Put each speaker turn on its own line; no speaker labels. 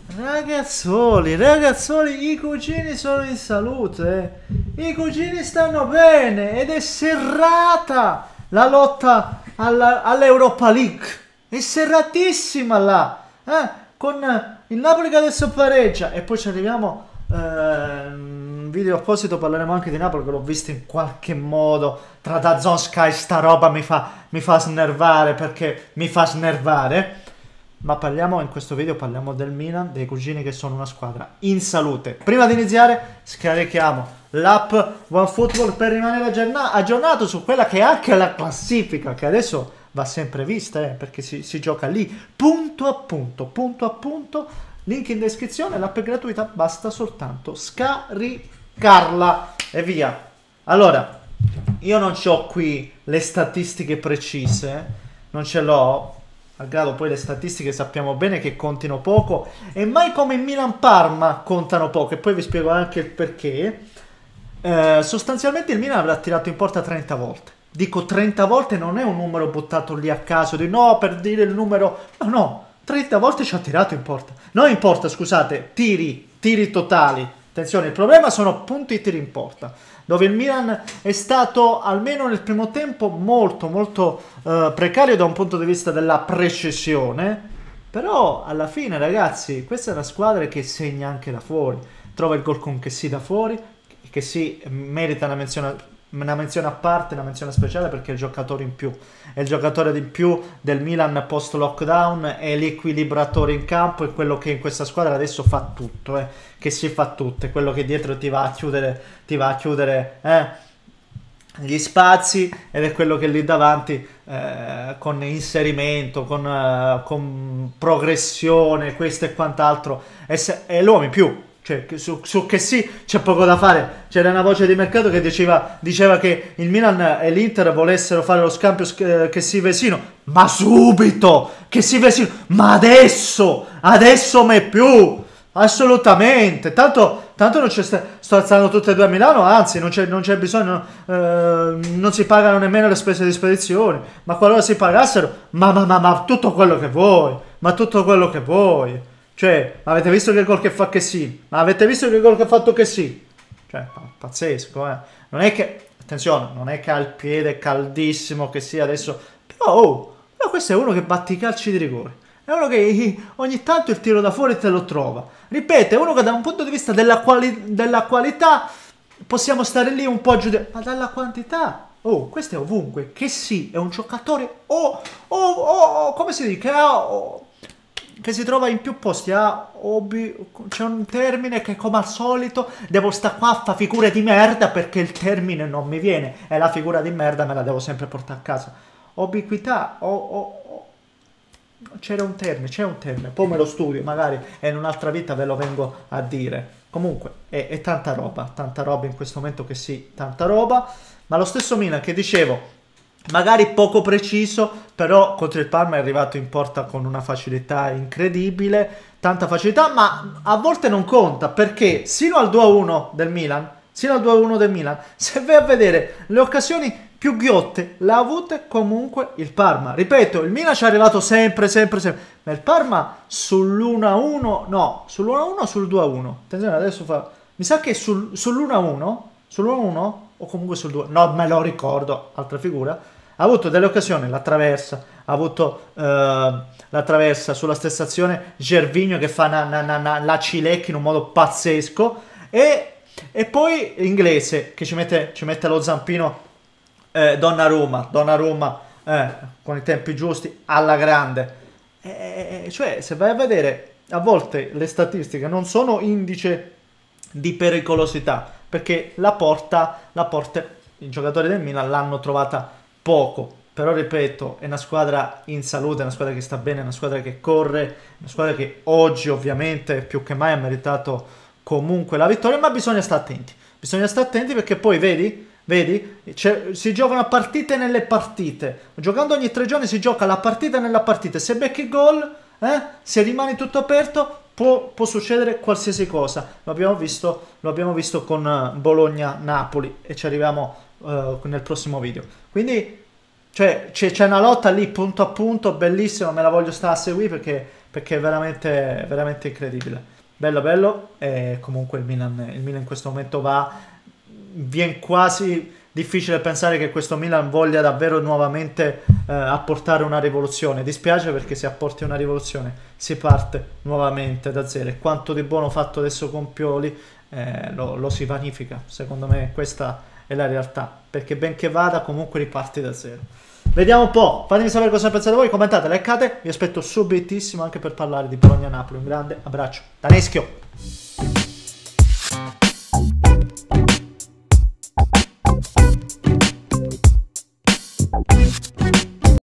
Ragazzoli, ragazzoli, i cugini sono in salute, i cugini stanno bene ed è serrata la lotta all'Europa League, è serratissima là, con il Napoli che adesso pareggia e poi ci arriviamo, in video apposito parleremo anche di Napoli che l'ho visto in qualche modo, tra DAZN Sky sta roba mi fa snervare perché mi fa snervare. Ma parliamo in questo video parliamo del Milan, dei cugini che sono una squadra in salute. Prima di iniziare scarichiamo l'app OneFootball per rimanere aggiornato su quella che è anche la classifica, che adesso va sempre vista, perché si gioca lì, punto a punto, punto a punto. Link in descrizione, l'app è gratuita, basta soltanto scaricarla e via. Allora, io non ho qui le statistiche precise, non ce l'ho. Malgrado poi le statistiche sappiamo bene che contino poco e mai come in Milan-Parma contano poco e poi vi spiego anche il perché. Sostanzialmente il Milan avrà tirato in porta 30 volte. Dico 30 volte, non è un numero buttato lì a caso di no per dire il numero, no, 30 volte ci ha tirato in porta, non in porta, scusate, tiri totali. Attenzione, il problema sono appunto i tiri in porta, dove il Milan è stato almeno nel primo tempo molto precario da un punto di vista della precisione, però alla fine ragazzi questa è una squadra che segna anche da fuori, trova il gol con Kessie da fuori, che si merita una menzione a parte, una menzione speciale perché è il giocatore in più, è il giocatore di più del Milan post lockdown, è l'equilibratore in campo, è quello che in questa squadra adesso fa tutto, che si fa tutto, è quello che dietro ti va a chiudere gli spazi ed è quello che lì davanti con inserimento, con progressione, questo e quant'altro è l'uomo in più. Cioè, su che sì, c'è poco da fare. C'era una voce di mercato che diceva che il Milan e l'Inter volessero fare lo scambio che si Vesino. Ma subito! Che si Vesino! Ma adesso mai più! Assolutamente! Tanto non c'è sto alzando tutte e due a Milano, anzi non c'è bisogno, non si pagano nemmeno le spese di spedizione. Ma qualora si pagassero, ma tutto quello che vuoi! Ma tutto quello che vuoi! Cioè, avete visto che gol che fa che sì? Ma avete visto che gol che ha fatto che sì? Cioè, pazzesco, Non è che, attenzione, non è che ha il piede caldissimo che sia adesso, però questo è uno che batte i calci di rigore. È uno che ogni tanto il tiro da fuori te lo trova. Ripeto, è uno che da un punto di vista della qualità possiamo stare lì un po' a giudicare, ma dalla quantità, questo è ovunque. Che sì, è un giocatore, come si dice, che si trova in più posti, c'è un termine che come al solito devo sta qua a fa figure di merda perché il termine non mi viene e la figura di merda me la devo sempre portare a casa. Ubiquità, c'è un termine, poi me lo studio magari e in un'altra vita ve lo vengo a dire. Comunque è tanta roba in questo momento, che sì, tanta roba, ma lo stesso Milan che dicevo magari poco preciso, però contro il Parma è arrivato in porta con una facilità incredibile, tanta facilità, ma a volte non conta, perché sino al 2-1 del Milan, se vai a vedere le occasioni più ghiotte le ha avute comunque il Parma. Ripeto, il Milan ci è arrivato sempre, ma il Parma sull'1-1, no, sull'1-1 o sul 2-1? Attenzione, adesso mi sa che sull'1-1 o comunque sul 2, no, me lo ricordo, altra figura. Ha avuto delle occasioni, la traversa, ha avuto la traversa sulla stessa azione, Gervinho che fa la cilecca in un modo pazzesco e poi l'inglese che ci mette lo zampino, Donnarumma con i tempi giusti alla grande. Cioè, se vai a vedere, a volte le statistiche non sono indice di pericolosità, perché la porta i giocatori del Milan l'hanno trovata poco, però ripeto, è una squadra in salute, è una squadra che sta bene, è una squadra che corre, una squadra che oggi ovviamente più che mai ha meritato comunque la vittoria, ma bisogna stare attenti perché poi vedi, si giocano partite nelle partite, giocando ogni 3 giorni si gioca la partita nella partita, se becchi gol, se rimani tutto aperto può succedere qualsiasi cosa. Lo abbiamo visto con Bologna-Napoli e ci arriviamo nel prossimo video. Quindi cioè, c'è una lotta lì punto a punto, bellissima, me la voglio stare a seguire perché è veramente, veramente incredibile. Bello, bello, e comunque il Milan in questo momento viene quasi difficile pensare che questo Milan voglia davvero nuovamente apportare una rivoluzione. Dispiace perché se apporti una rivoluzione si parte nuovamente da zero, e quanto di buono fatto adesso con Pioli lo si vanifica. Secondo me questa è la realtà, perché benché vada comunque riparti da zero. Vediamo un po', fatemi sapere cosa pensate voi, commentate, likeate, vi aspetto subitissimo anche per parlare di Bologna-Napoli. Un grande abbraccio da Neschio.